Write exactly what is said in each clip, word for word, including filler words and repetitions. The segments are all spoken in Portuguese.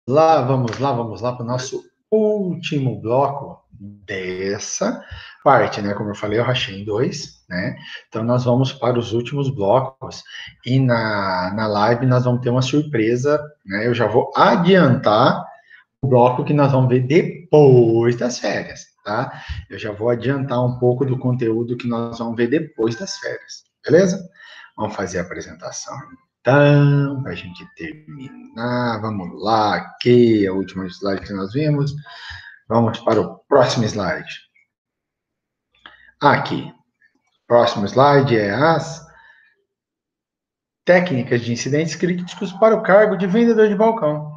lá, vamos lá, vamos lá para o nosso último bloco dessa parte, né? Como eu falei, eu rachei em dois, né? Então, nós vamos para os últimos blocos e na, na live nós vamos ter uma surpresa, né? Eu já vou adiantar o bloco que nós vamos ver depois das férias, tá? Eu já vou adiantar um pouco do conteúdo que nós vamos ver depois das férias, beleza? Vamos fazer a apresentação então, para a gente terminar. Vamos lá, aqui, a última slide que nós vimos. Vamos para o próximo slide. Aqui, próximo slide é as técnicas de incidentes críticos para o cargo de vendedor de balcão.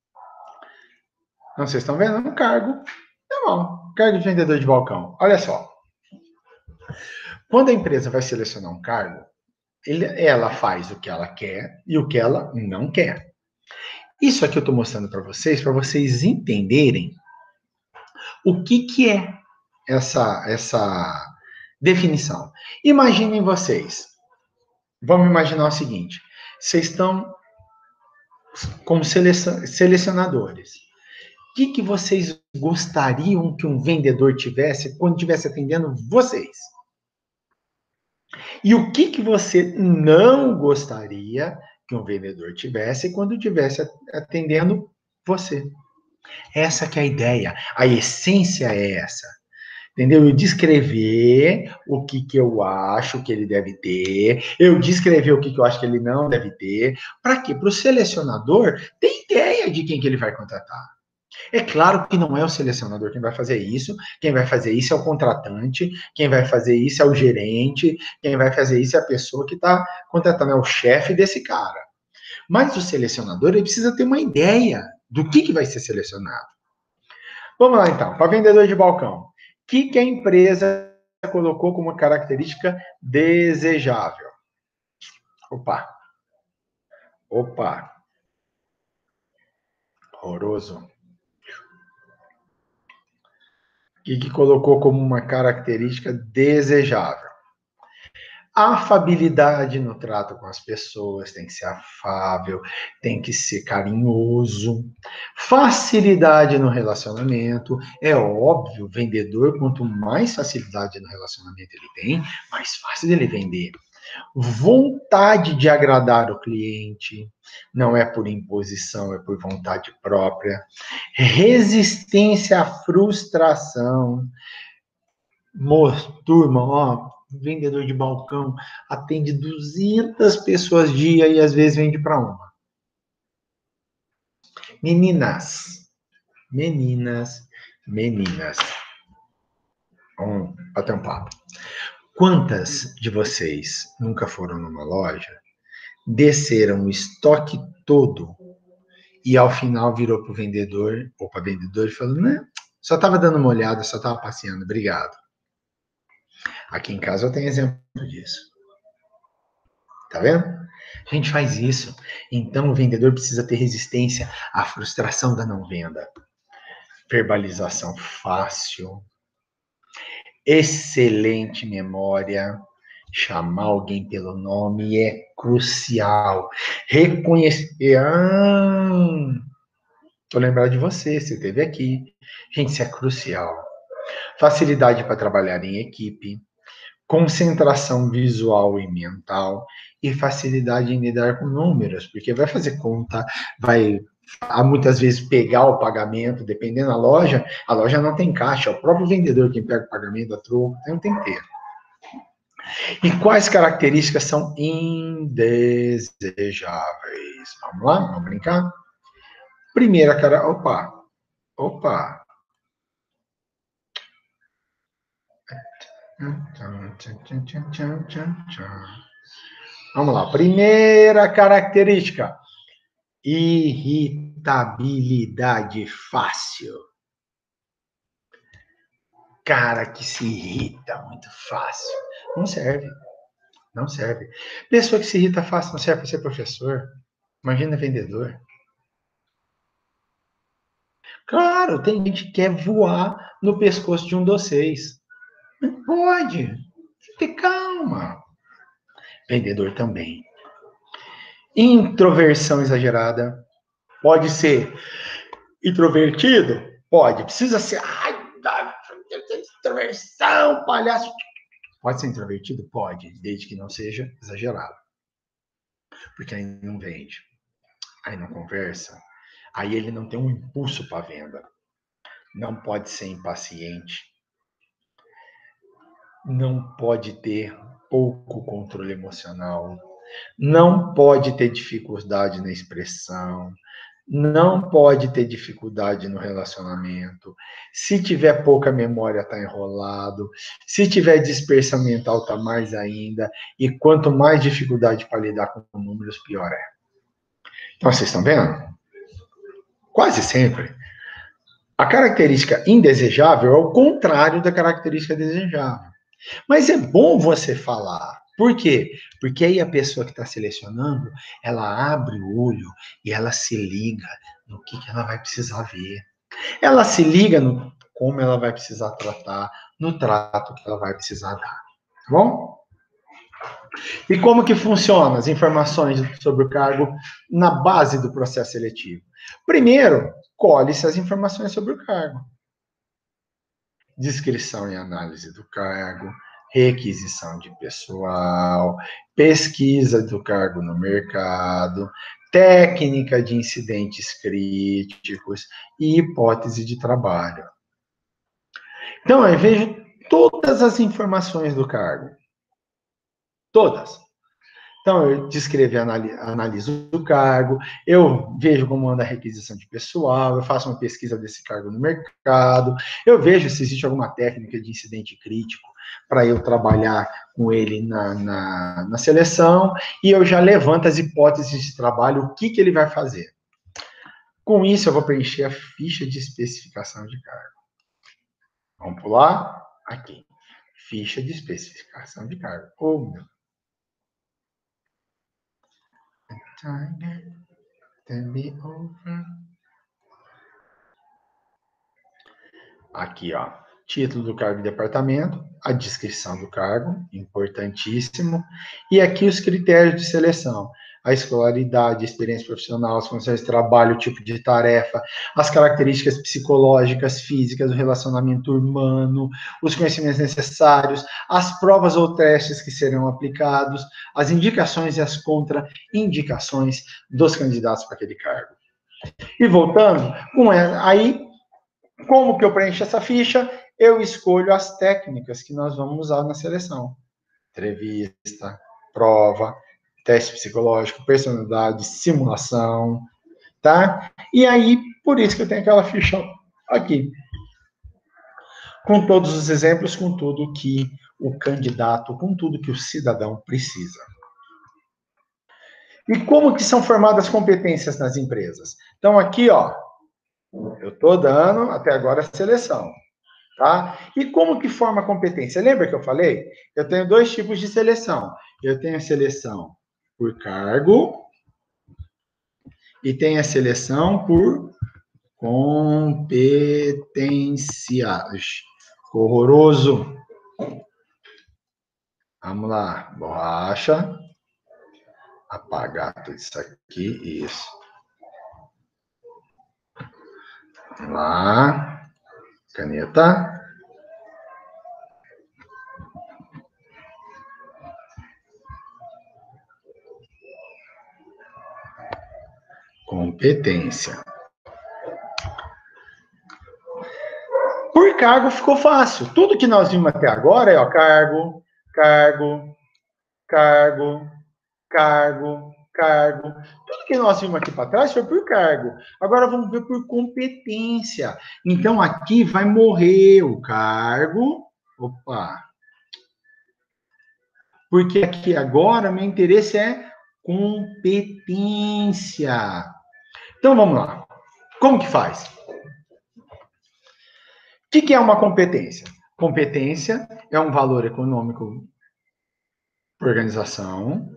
Não, vocês estão vendo? Um cargo, tá bom, cargo de vendedor de balcão. Olha só, quando a empresa vai selecionar um cargo, ele, ela faz o que ela quer e o que ela não quer. Isso aqui eu estou mostrando para vocês, para vocês entenderem o que, que é essa, essa definição. Imaginem vocês, vamos imaginar o seguinte, vocês estão como selecionadores. O que, que vocês gostariam que um vendedor tivesse quando estivesse atendendo vocês? E o que, que você não gostaria que um vendedor tivesse quando estivesse atendendo você? Essa que é a ideia, a essência é essa. Entendeu? Eu descrever o que, que eu acho que ele deve ter, eu descrever o que, que eu acho que ele não deve ter. Para quê? Para o selecionador ter ideia de quem que ele vai contratar. É claro que não é o selecionador quem vai fazer isso, quem vai fazer isso é o contratante, quem vai fazer isso é o gerente, quem vai fazer isso é a pessoa que está contratando, é o chefe desse cara. Mas o selecionador ele precisa ter uma ideia do que, que vai ser selecionado. Vamos lá então, para vendedor de balcão. O que, que a empresa colocou como característica desejável? Opa, opa, horroroso. O que, que colocou como uma característica desejável? Afabilidade no trato com as pessoas, tem que ser afável, tem que ser carinhoso. Facilidade no relacionamento, é óbvio, o vendedor, quanto mais facilidade no relacionamento ele tem, mais fácil ele vender. Vontade de agradar o cliente, não é por imposição, é por vontade própria. Resistência à frustração. Moço, turma, ó, vendedor de balcão atende duzentas pessoas dia e às vezes vende para uma. Meninas, meninas, meninas. Vamos bater um papo. Quantas de vocês nunca foram numa loja, desceram o estoque todo e ao final virou para o vendedor ou para a vendedora e falou, né, só estava dando uma olhada, só estava passeando, obrigado. Aqui em casa eu tenho exemplo disso. Tá vendo? A gente faz isso. Então o vendedor precisa ter resistência à frustração da não venda. Verbalização fácil, excelente memória, chamar alguém pelo nome é crucial. Reconhecer. Ah, tô lembrado de você, você esteve aqui. Gente, isso é crucial. Facilidade para trabalhar em equipe, concentração visual e mental e facilidade em lidar com números, porque vai fazer conta, vai muitas vezes pegar o pagamento, dependendo da loja, a loja não tem caixa, é o próprio vendedor quem pega o pagamento da troco, então tem que ter. E quais características são indesejáveis? Vamos lá, vamos brincar? Primeira cara, opa, opa. Vamos lá, primeira característica, irritabilidade fácil. Cara que se irrita muito fácil. Não serve. Não serve. Pessoa que se irrita fácil não serve para ser professor. Imagina vendedor. Claro, tem gente que quer voar no pescoço de um de vocês. Não pode. Tem calma. Vendedor também. Introversão exagerada. Pode ser introvertido? Pode. Precisa ser, ai, introversão, palhaço. Pode ser introvertido? Pode, desde que não seja exagerado. Porque aí não vende, aí não conversa, aí ele não tem um impulso para venda. Não pode ser impaciente, não pode ter pouco controle emocional, não pode ter dificuldade na expressão, não pode ter dificuldade no relacionamento. Se tiver pouca memória, está enrolado. Se tiver dispersão mental, está mais ainda. E quanto mais dificuldade para lidar com números, pior é. Então, vocês estão vendo? Quase sempre. A característica indesejável é o contrário da característica desejável. Mas é bom você falar. Por quê? Porque aí a pessoa que está selecionando, ela abre o olho e ela se liga no que, que ela vai precisar ver. Ela se liga no como ela vai precisar tratar, no trato que ela vai precisar dar. Tá bom? E como que funciona as informações sobre o cargo na base do processo seletivo? Primeiro, colhe-se as informações sobre o cargo. Descrição e análise do cargo, requisição de pessoal, pesquisa do cargo no mercado, técnica de incidentes críticos e hipótese de trabalho. Então, eu vejo todas as informações do cargo. Todas. Então, eu descrevo e analiso o cargo, eu vejo como anda a requisição de pessoal, eu faço uma pesquisa desse cargo no mercado, eu vejo se existe alguma técnica de incidente crítico para eu trabalhar com ele na, na, na seleção, e eu já levanto as hipóteses de trabalho, o que, que ele vai fazer. Com isso, eu vou preencher a ficha de especificação de cargo. Vamos pular? Aqui. Ficha de especificação de cargo. Oh, meu. Aqui, ó. Título do cargo e departamento, a descrição do cargo, importantíssimo. E aqui os critérios de seleção. A escolaridade, a experiência profissional, as funções de trabalho, o tipo de tarefa, as características psicológicas, físicas, o relacionamento humano, os conhecimentos necessários, as provas ou testes que serão aplicados, as indicações e as contraindicações dos candidatos para aquele cargo. E voltando, com aí, como que eu preencho essa ficha? Eu escolho as técnicas que nós vamos usar na seleção. Entrevista, prova, teste psicológico, personalidade, simulação, tá? E aí, por isso que eu tenho aquela ficha aqui. Com todos os exemplos, com tudo que o candidato, com tudo que o cidadão precisa. E como que são formadas competências nas empresas? Então, aqui, ó, eu estou dando até agora a seleção. Tá? E como que forma a competência? Lembra que eu falei? Eu tenho dois tipos de seleção. Eu tenho a seleção por cargo e tenho a seleção por competências. Horroroso. Vamos lá. Borracha. Apagar tudo isso aqui. Isso. Vamos lá. Caneta. Competência. Por cargo ficou fácil. Tudo que nós vimos até agora é ó, cargo, cargo, cargo, cargo, cargo. Tudo que nós vimos aqui para trás foi por cargo. Agora vamos ver por competência. Então aqui vai morrer o cargo. Opa! Porque aqui agora meu interesse é competência. Então vamos lá. Como que faz? O que é uma competência? Competência é um valor econômico por organização,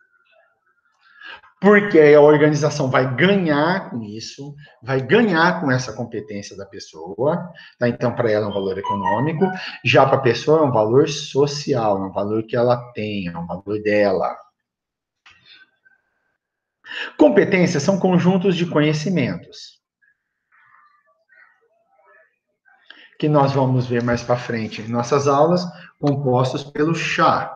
porque a organização vai ganhar com isso, vai ganhar com essa competência da pessoa, tá? Então, para ela é um valor econômico, já para a pessoa é um valor social, é um valor que ela tem, é um valor dela. Competências são conjuntos de conhecimentos, que nós vamos ver mais para frente em nossas aulas, compostos pelo chá.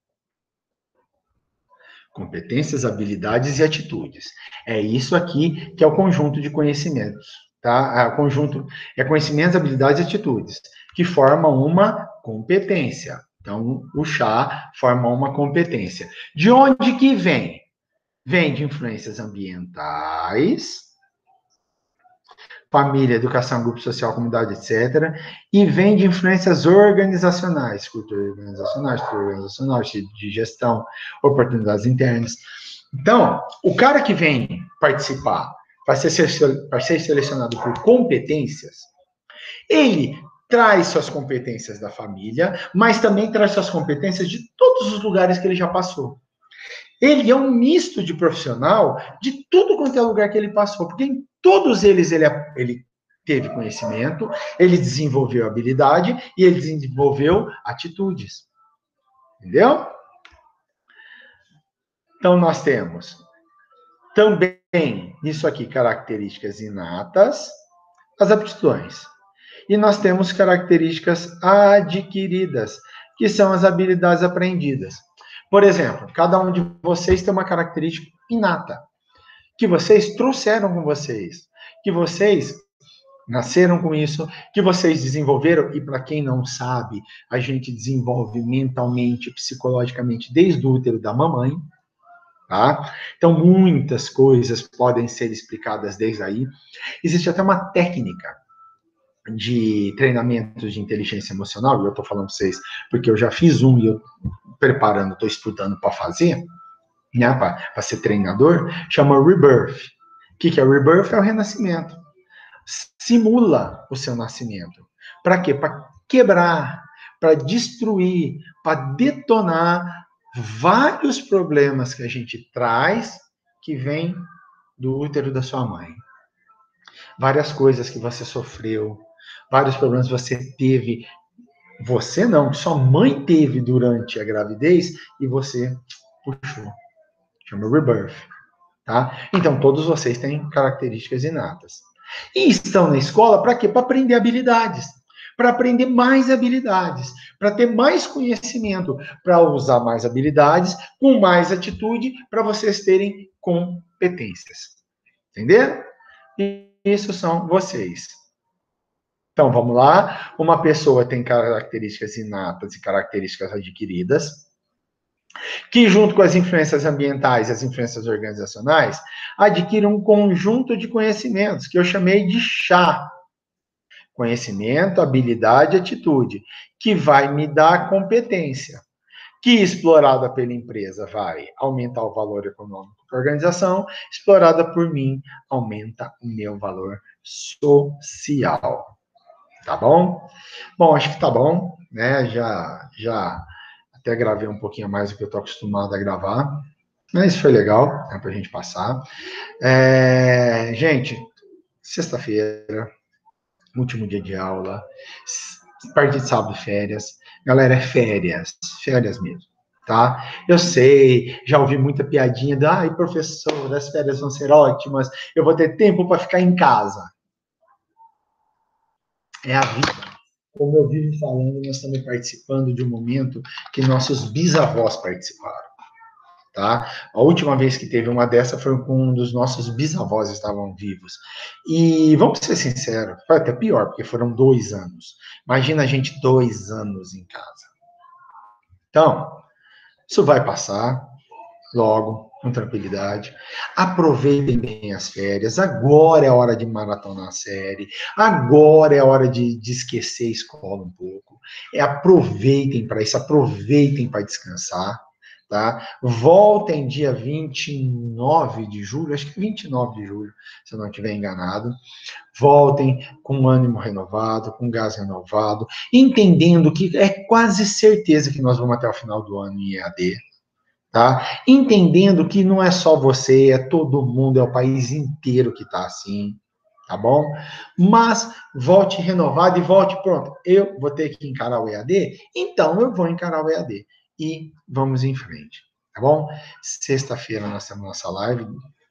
Competências, habilidades e atitudes. É isso aqui que é o conjunto de conhecimentos, tá? O conjunto é conhecimentos, habilidades e atitudes, que formam uma competência. Então, o chá forma uma competência. De onde que vem? Vem de influências ambientais, família, educação, grupo social, comunidade, etcétera. E vem de influências organizacionais, cultura organizacional, estrutura organizacional, de gestão, oportunidades internas. Então, o cara que vem participar, para ser, para ser selecionado por competências, ele traz suas competências da família, mas também traz suas competências de todos os lugares que ele já passou. Ele é um misto de profissional de tudo quanto é lugar que ele passou, porque em todos eles ele, ele teve conhecimento, ele desenvolveu habilidade e ele desenvolveu atitudes. Entendeu? Então, nós temos também, isso aqui, características inatas, as aptidões. E nós temos características adquiridas, que são as habilidades aprendidas. Por exemplo, cada um de vocês tem uma característica inata, que vocês trouxeram com vocês, que vocês nasceram com isso, que vocês desenvolveram, e para quem não sabe, a gente desenvolve mentalmente, psicologicamente, desde o útero da mamãe, tá? Então, muitas coisas podem ser explicadas desde aí. Existe até uma técnica de treinamento de inteligência emocional, e eu estou falando para vocês porque eu já fiz um e eu preparando, estou estudando para fazer, né, para ser treinador, chama Rebirth. O que, que é Rebirth? É o renascimento. Simula o seu nascimento. Para quê? Para quebrar, para destruir, para detonar vários problemas que a gente traz que vem do útero da sua mãe. Várias coisas que você sofreu, vários problemas que você teve, você não, sua mãe teve durante a gravidez e você puxou. Chama Rebirth, tá? Então, todos vocês têm características inatas. E estão na escola para quê? Para aprender habilidades. Para aprender mais habilidades. Para ter mais conhecimento. Para usar mais habilidades, com mais atitude, para vocês terem competências. Entenderam? Isso são vocês. Então, vamos lá. Uma pessoa tem características inatas e características adquiridas, que, junto com as influências ambientais e as influências organizacionais, adquire um conjunto de conhecimentos, que eu chamei de chá. Conhecimento, habilidade e atitude, que vai me dar competência, que, explorada pela empresa, vai aumentar o valor econômico da organização, explorada por mim, aumenta o meu valor social. Tá bom? Bom, acho que tá bom, né? Já, já até gravei um pouquinho mais do que eu tô acostumado a gravar, mas foi legal, né, pra gente passar. É, gente, sexta-feira, último dia de aula, parte de sábado, férias. Galera, é férias, férias mesmo, tá? Eu sei, já ouvi muita piadinha da, ai, professor, as férias vão ser ótimas, eu vou ter tempo para ficar em casa. É a vida. Como eu vivo falando, nós estamos participando de um momento que nossos bisavós participaram, tá? A última vez que teve uma dessa foi com um dos nossos bisavós estavam vivos. E vamos ser sinceros, foi até pior, porque foram dois anos. Imagina a gente dois anos em casa. Então, isso vai passar logo, com tranquilidade. Aproveitem bem as férias. Agora é a hora de maratonar a série. Agora é a hora de, de esquecer a escola um pouco. É, aproveitem para isso, aproveitem para descansar. Tá? Voltem dia vinte e nove de julho, acho que vinte e nove de julho, se eu não estiver enganado. Voltem com ânimo renovado, com gás renovado, entendendo que é quase certeza que nós vamos até o final do ano em E A D. Tá? Entendendo que não é só você, é todo mundo, é o país inteiro que está assim, tá bom? Mas volte renovado e volte pronto. Eu vou ter que encarar o E A D, então eu vou encarar o E A D. E vamos em frente, tá bom? Sexta-feira nós temos nossa live,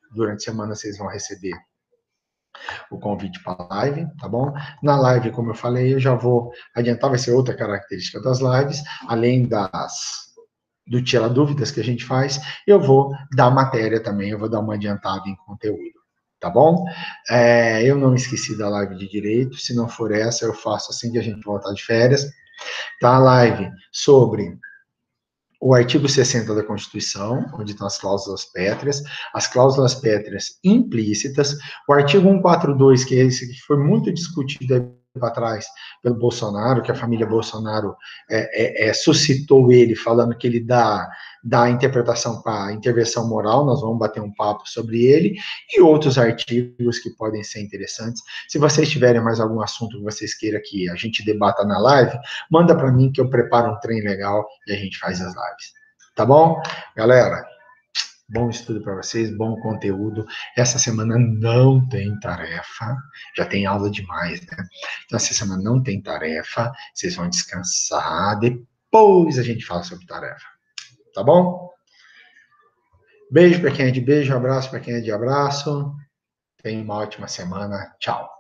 durante a semana vocês vão receber o convite para a live, tá bom? Na live, como eu falei, eu já vou adiantar, vai ser outra característica das lives, além das do tirar dúvidas que a gente faz, eu vou dar matéria também, eu vou dar uma adiantada em conteúdo, tá bom? É, eu não esqueci da live de direito, se não for essa, eu faço assim que a gente voltar de férias, tá? A live sobre o artigo sessenta da Constituição, onde estão as cláusulas pétreas, as cláusulas pétreas implícitas, o artigo cento e quarenta e dois, que é esse que foi muito discutido para trás pelo Bolsonaro, que a família Bolsonaro é, é, é, suscitou ele, falando que ele dá, dá interpretação para intervenção moral, nós vamos bater um papo sobre ele, e outros artigos que podem ser interessantes. Se vocês tiverem mais algum assunto que vocês queiram que a gente debata na live, manda para mim que eu preparo um trem legal e a gente faz as lives. Tá bom? Galera, bom estudo para vocês, bom conteúdo. Essa semana não tem tarefa, já tem aula demais, né? Então, essa semana não tem tarefa, vocês vão descansar, depois a gente fala sobre tarefa. Tá bom? Beijo para quem é de beijo, abraço para quem é de abraço. Tenha uma ótima semana. Tchau.